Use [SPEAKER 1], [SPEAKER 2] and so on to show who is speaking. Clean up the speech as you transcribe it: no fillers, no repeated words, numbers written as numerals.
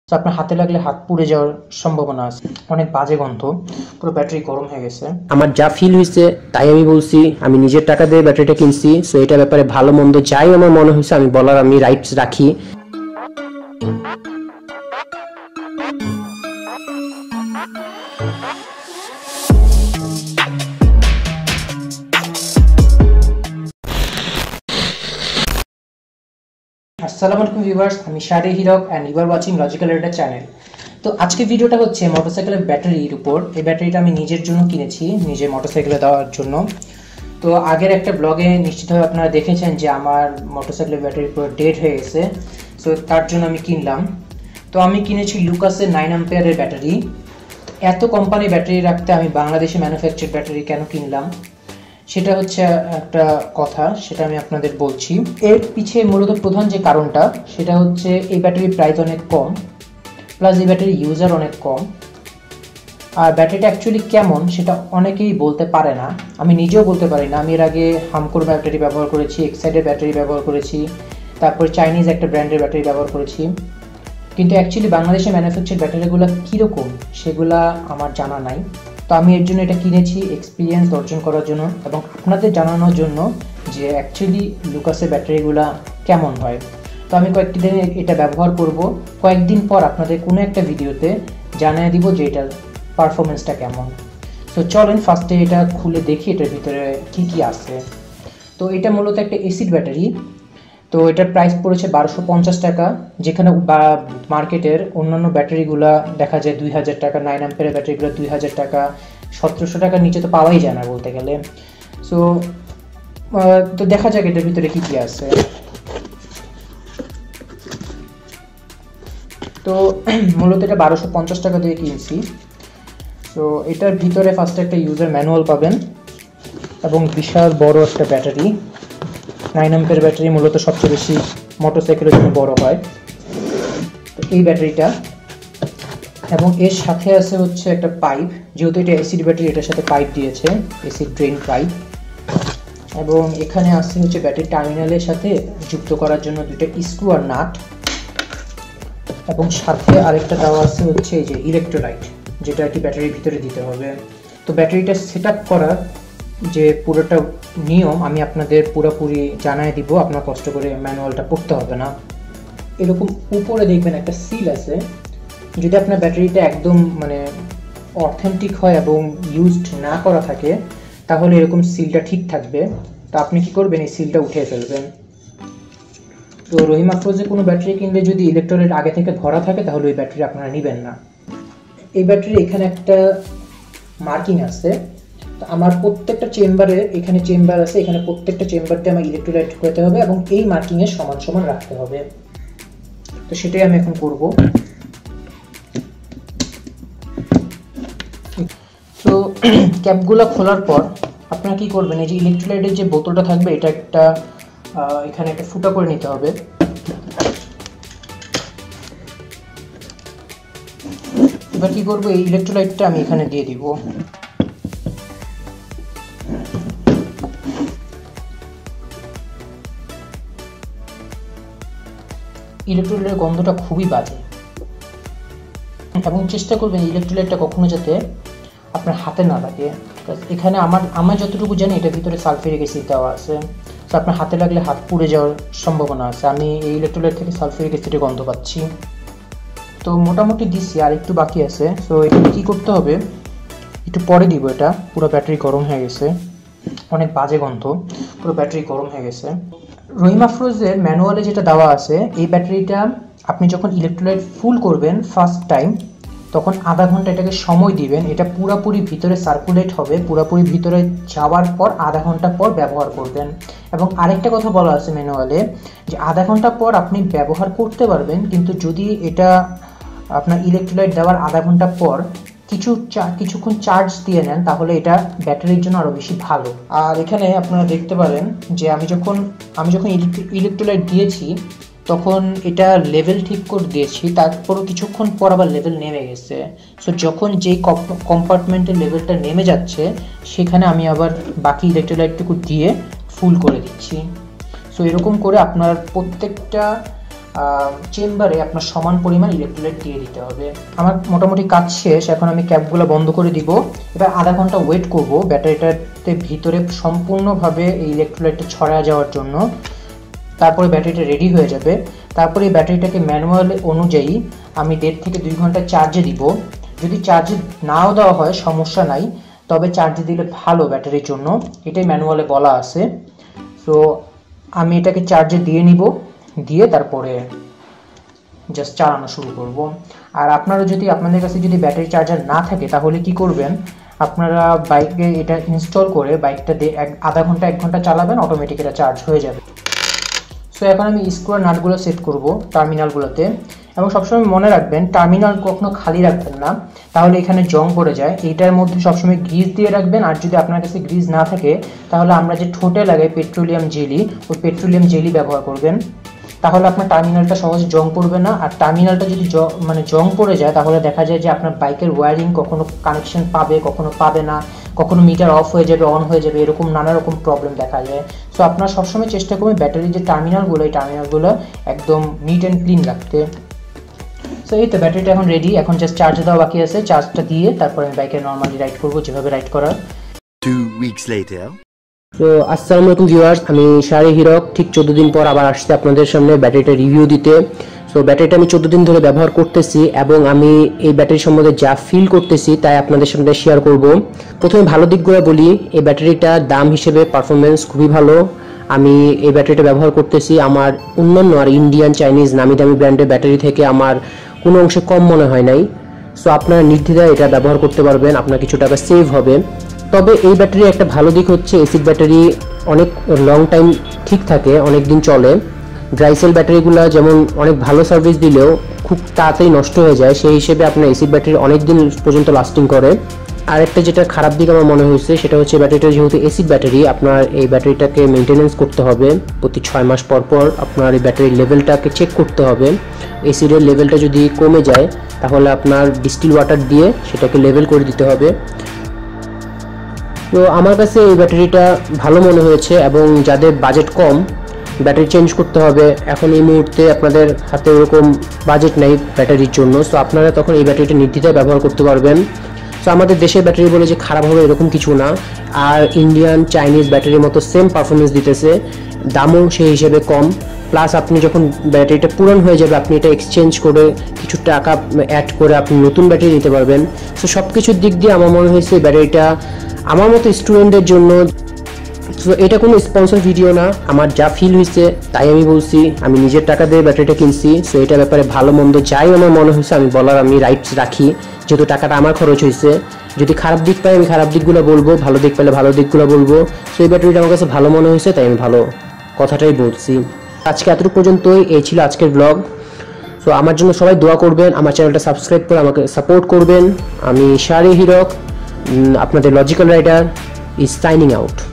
[SPEAKER 1] তো আপনার হাতে লাগলে হাত পুড়ে যাওয়ার সম্ভাবনা আছে, অনেক বাজে গন্ধ, পুরো ব্যাটারি গরম হয়ে গেছে। আমার যা ফিল হয়েছে তাই আমি বলছি, আমি নিজের টাকা দিয়ে ব্যাটারিটা কিনছি, সো এটা ব্যাপারে ভালো মন্দ যাই আমার মনে হয়েছে আমি বলার আমি রাইটস রাখি। আসসালামু আলাইকুম ভিউয়ার্স, আমি Shahri Hirok and you are watching logical rider channel. তো আজকে ভিডিওটা হচ্ছে মোটরসাইকেলের ব্যাটারির উপর। এই ব্যাটারিটা আমি নিজের জন্য কিনেছি, নিজের মোটরসাইকেলে দেওয়ার জন্য। তো আগের একটা ব্লগে নিশ্চিতভাবে আপনারা দেখেছেন যে আমার মোটরসাইকেলের ব্যাটারি পুরো ডেড হয়ে গেছে, সো তার জন্য আমি কিনলাম। তো আমি কিনেছি লুকাসের 9 অ্যাম্পিয়ারের ব্যাটারি। এত কোম্পানি ব্যাটারি রাখতে আমি বাংলাদেশে ম্যানুফ্যাকচার ব্যাটারি কেন কিনলাম সেটা হচ্ছে একটা কথা, সেটা আমি আপনাদের বলছি। এর পিছে মূলত প্রধান যে কারণটা সেটা হচ্ছে এই ব্যাটারির প্রাইস অনেক কম, প্লাস এই ব্যাটারির ইউজার অনেক কম। আর ব্যাটারিটা অ্যাকচুয়ালি কেমন সেটা অনেকেই বলতে পারে না, আমি নিজেও বলতে পারি না। আমি এর আগে হামকোর ব্যাটারি ব্যবহার করেছি, এক্সাইডের ব্যাটারি ব্যবহার করেছি, তারপর চাইনিজ একটা ব্র্যান্ডের ব্যাটারি ব্যবহার করেছি, কিন্তু অ্যাকচুয়ালি বাংলাদেশে ম্যানুফ্যাকচার ব্যাটারিগুলো কীরকম সেগুলা আমার জানা নাই। তো আমি এর জন্য এটা কিনেছি এক্সপিরিয়েন্স অর্জন করার জন্য এবং আপনাদের জানানোর জন্য যে অ্যাকচুয়ালি লুকাসের ব্যাটারিগুলো কেমন হয়। তো আমি কয়েকটি দিন এটা ব্যবহার করব, কয়েকদিন পর আপনাদের কোনো একটা ভিডিওতে জানিয়ে দিব যে এটার পারফরমেন্সটা কেমন। তো চলেন ফার্স্টে এটা খুলে দেখি এটার ভিতরে কি কি আছে। তো এটা মূলত একটা এসিড ব্যাটারি। তো এটার প্রাইস পড়েছে 1250 টাকা, যেখানে মার্কেটের অন্যান্য ব্যাটারিগুলো দেখা যায় 2000 টাকা, 9 অ্যাম্পিয়ারের ব্যাটারিগুলো 2000 টাকা, 1700 টাকার নিচে তো পাওয়াই যায় না বলতে গেলে। তো দেখা যাক এটার ভিতরে কী কী আছে। তো মূলত এটা 1250 টাকা দিয়ে কিনছি। তো এটার ভিতরে ফার্স্টে একটা ইউজার ম্যানুয়াল পাবেন এবং বিশাল বড় একটা ব্যাটারি। 9 অ্যাম্পিয়ার ব্যাটারি মূলত সবচেয়ে বেশি মোটরসাইকেলের জন্য বড় হয়। তো এই ব্যাটারিটা, এবং এর সাথে আছে হচ্ছে একটা পাইপ, যেহেতু এটা এসিড ব্যাটারি এটার সাথে পাইপ দিয়েছে, এসিড ড্রেন পাইপ। এবং এখানে আছে হচ্ছে ব্যাটারি টার্মিনালের সাথে যুক্ত করার জন্য দুটো স্ক্রু আর নাট, এবং সাথে আরেকটা দেওয়া আছে হচ্ছে এই যে ইলেকট্রোলাইট, যেটা আর কি ব্যাটারির ভিতরে দিতে হবে। তো ব্যাটারিটা সেট আপ করার যে পুরোটা নিয়ম আমি আপনাদের পুরোপুরি জানাই দিব, আপনার কষ্ট করে ম্যানুয়ালটা পড়তে হবে না। এরকম উপরে দেখবেন একটা সিল আছে, যদি আপনার ব্যাটারিটা একদম অথেন্টিক হয় এবং ইউজড না করা থাকে তাহলে এরকম সিলটা ঠিক থাকবে। তো আপনি কি করবেন, এই সিলটা উঠিয়ে ফেলবেন। তো রহিম আফরোজে কোনো ব্যাটারি কিনলে যদি ইলেকট্রোলাইট আগে থেকে ভরা থাকে তাহলে ওই ব্যাটারি আপনারা নেবেন না। এই ব্যাটারি এখানে একটা মার্কিং আছে, আমার প্রত্যেকটা চেম্বারে, এখানে চেম্বার আছে, এখানে প্রত্যেকটা চেম্বারতে আমার ইলেকট্রোলাইট ঢোকাতে হবে এবং এই মার্কিংয়ে সমান সমান রাখতে হবে। তো সেটাই আমি এখন করব। তো ক্যাপগুলো খোলার পর আপনারা কি করবেন, এই যে ইলেকট্রোলাইটের যে বোতলটা থাকবে এটা একটা এখানে একটা ফুটা করে নিতে হবে। এবার কি করবো, এই ইলেকট্রোলাইটটা আমি এখানে দিয়ে দিব। ইলেকট্রোলাইটের গন্ধটা খুবই বাজে, এবং চেষ্টা করবেন ইলেকট্রোলাইটটা কখনো যাতে আপনার হাতে না লাগে। এখানে আমার যতটুকু জানি এটার ভিতরে সালফিউরিক অ্যাসিড দেওয়া আছে, তো আপনার হাতে লাগলে হাত পুড়ে যাওয়ার সম্ভাবনা আছে। আমি এই ইলেকট্রোলাইট থেকে সালফিউরিক অ্যাসিডের গন্ধ পাচ্ছি। তো মোটামুটি দিচ্ছি, আর একটু বাকি আছে। সো এটা কী করতে হবে, একটু পরে দিব। এটা পুরো ব্যাটারি গরম হয়ে গেছে, অনেক বাজে গন্ধ, পুরো ব্যাটারি গরম হয়ে গেছে। রহিম আফরোজের ম্যানুয়ালে যেটা দেওয়া আছে, এই ব্যাটারিটা আপনি যখন ইলেকট্রোলাইট ফুল করবেন ফার্স্ট টাইম, তখন আধা ঘন্টা এটাকে সময় দিবেন। এটা পুরোপুরি ভিতরে সার্কুলেট হবে, পুরোপুরি ভিতরে যাওয়ার পর আধা ঘন্টা পর ব্যবহার করবেন। এবং আরেকটা কথা বলা আছে ম্যানুয়ালে, যে আধা ঘন্টা পর আপনি ব্যবহার করতে পারবেন, কিন্তু যদি এটা আপনার ইলেকট্রোলাইট দেওয়ার আধা ঘন্টা পর কিছুক্ষণ চার্জ দিয়ে নেন তাহলে এটা ব্যাটারির জন্য আরও বেশি ভালো। আর এখানে আপনারা দেখতে পারেন যে আমি যখন ইলেকট্রোলাইট দিয়েছি তখন এটা লেভেল ঠিক করে দিয়েছি, তারপরও কিছুক্ষণ পর আবার লেভেল নেমে গেছে। সো যখন যেই কম্পার্টমেন্টের লেভেলটা নেমে যাচ্ছে সেখানে আমি আবার বাকি ইলেকট্রোলাইটটুকু দিয়ে ফুল করে দিচ্ছি। সো এরকম করে আপনার প্রত্যেকটা চেম্বারে আপনার সমান পরিমাণ ইলেকট্রোলাইট দিয়ে দিতে হবে। আমার মোটামুটি কাজ শেষ, এখন আমি ক্যাপগুলো বন্ধ করে দিব। এবার আধা ঘন্টা ওয়েট করব ব্যাটারিটাতে ভিতরে সম্পূর্ণভাবে এই ইলেকট্রোলাইটটা ছড়া যাওয়ার জন্য। তারপরে ব্যাটারিটা রেডি হয়ে যাবে। তারপরে এই ব্যাটারিটাকে ম্যানুয়াল অনুযায়ী আমি 1.5 থেকে 2 ঘন্টা চার্জে দিব। যদি চার্জে নাও দেওয়া হয় সমস্যা নাই, তবে চার্জে দিলে ভালো ব্যাটারির জন্য, এটাই ম্যানুয়ালে বলা আছে। সো আমি এটাকে চার্জে দিয়ে নিব, দিয়ে তারপরে জাস্ট চালানো শুরু করব। আর আপনারা যদি আপনাদের কাছে যদি ব্যাটারি চার্জার না থাকে তাহলে কি করবেন, আপনারা বাইকে এটা ইনস্টল করে বাইকটা দিয়ে আধা ঘন্টা 1 ঘন্টা চালাবেন, অটোমেটিক এটা চার্জ হয়ে যাবে। সো এখন আমি স্ক্রু আর নাটগুলো সেট করব টার্মিনালগুলোতে। এবং সবসময় মনে রাখবেন টার্মিনাল কখনো খালি রাখবেন না, তাহলে এখানে জং পড়ে যায়। এইটার মধ্যে সবসময় গ্রিজ দিয়ে রাখবেন। আর যদি আপনার কাছে গ্রিজ না থাকে তাহলে আমরা যে ঠোঁটে লাগাই পেট্রোলিয়াম জেলি, ওই পেট্রোলিয়াম জেলি ব্যবহার করবেন, তাহলে আপনার টার্মিনালটা সহজে জং পড়বে না। আর টার্মিনালটা যদি জং পড়ে যায় তাহলে দেখা যায় যে আপনার বাইকের ওয়্যারিং কখনো কানেকশন পাবে, কখনো পাবে না, কখনো মিটার অফ হয়ে যাবে, অন হয়ে যাবে, এরকম নানা রকম প্রবলেম দেখা যায়। সো আপনারা সবসময় চেষ্টা করবেন ব্যাটারির যে টার্মিনালগুলো, এই টার্মিনালগুলো একদম নিট অ্যান্ড ক্লিন রাখতে। সো এই তো ব্যাটারিটা এখন রেডি, এখন জাস্ট চার্জ দেওয়া বাকি আছে। চার্জটা দিয়ে তারপরে আমি বাইকে নর্মালি রাইড করবো যেভাবে রাইড করার।
[SPEAKER 2] 2 weeks later.
[SPEAKER 3] তো আসসালামু আলাইকুম ভিউয়ার্স, আমি শাহরি হিরক ঠিক 14 দিন পর আবার আসছি আপনাদের সামনে ব্যাটারিটা রিভিউ দিতে। সো ব্যাটারিটা আমি 14 দিন ধরে ব্যবহার করতেছি এবং আমি এই ব্যাটারি সম্বন্ধে যা ফিল করতেছি তাই আপনাদের সামনে শেয়ার করব। প্রথমে ভালো দিকগুলো বলি, এই ব্যাটারিটা দাম হিসেবে পারফরমেন্স খুবই ভালো। আমি এই ব্যাটারিটা ব্যবহার করতেছি, আমার অন্যান্য আর ইন্ডিয়ান চাইনিজ নামি দামি ব্র্যান্ডের ব্যাটারি থেকে আমার কোনো অংশে কম মনে হয় নাই। সো আপনারা নির্দ্বিধায় এটা ব্যবহার করতে পারবেন, আপনার কিছু টাকা সেভ হবে। তবে এই ব্যাটারি একটা ভালো দিক হচ্ছে এসিড ব্যাটারি অনেক লং টাইম ঠিক থাকে, অনেক দিন চলে। ড্রাই সেল ব্যাটারিগুলো যেমন অনেক ভালো সার্ভিস দিলেও খুব তাড়াতাড়ি নষ্ট হয়ে যায়, সেই হিসেবে আপনার এসিড ব্যাটারি অনেক দিন পর্যন্ত লাস্টিং করে। আর একটা যেটা খারাপ দিক আমার মনে হয়েছে সেটা হচ্ছে ব্যাটারিটা যেহেতু এসিড ব্যাটারি, আপনার এই ব্যাটারিটাকে মেনটেনেন্স করতে হবে। প্রতি 6 মাস পর পর আপনার এই ব্যাটারির লেভেলটাকে চেক করতে হবে। এসিডের লেভেলটা যদি কমে যায় তাহলে আপনার ডিস্টিল ওয়াটার দিয়ে সেটাকে লেভেল করে দিতে হবে। তো আমার কাছে এই ব্যাটারিটা ভালো মনে হয়েছে এবং যাদের বাজেট কম, ব্যাটারি চেঞ্জ করতে হবে, এখন এই মুহূর্তে আপনাদের হাতে ওরকম বাজেট নেই ব্যাটারির জন্য, সো আপনারা তখন এই ব্যাটারিটা নির্দ্বিধায় ব্যবহার করতে পারবেন। সো আমাদের দেশের ব্যাটারি বলে যে খারাপ হবে এরকম কিছু না, আর ইন্ডিয়ান চাইনিজ ব্যাটারির মতো সেম পারফরমেন্স দিতেছে, দামও সেই হিসেবে কম। প্লাস আপনি যখন ব্যাটারিটা পুরান হয়ে যাবে আপনি এটা এক্সচেঞ্জ করে কিছু টাকা অ্যাড করে আপনি নতুন ব্যাটারি নিতে পারবেন। সো সব কিছুর দিক দিয়ে আমার মনে হয়েছে ব্যাটারিটা আমার মতো স্টুডেন্টদের জন্য। সো এটা কোনো স্পন্সর ভিডিও না, আমার যা ফিল হয়েছে তাই আমি বলছি, আমি নিজের টাকা দিয়ে ব্যাটারিটা কিনছি। সো এটা ব্যাপারে ভালো মন্দ যাই আমার মনে হয়েছে আমি বলার আমি রাইটস রাখি, যেহেতু টাকাটা আমার খরচ হয়েছে। যদি খারাপ দিক পাই আমি খারাপ দিকগুলো বলবো, ভালো দিক পেলে ভালো দিকগুলো বলবো। সো এই ব্যাটারিটা আমার কাছে ভালো মনে হয়েছে তাই আমি ভালো কথাটাই বলছি। আজকে এতটুকু পর্যন্তই, এই ছিল আজকের ব্লগ। সো আমার জন্য সবাই দোয়া করবেন, আমার চ্যানেলটা সাবস্ক্রাইব করে আমাকে সাপোর্ট করবেন। আমি শাহরি হিরক, আপনাদের logical rider is signing out.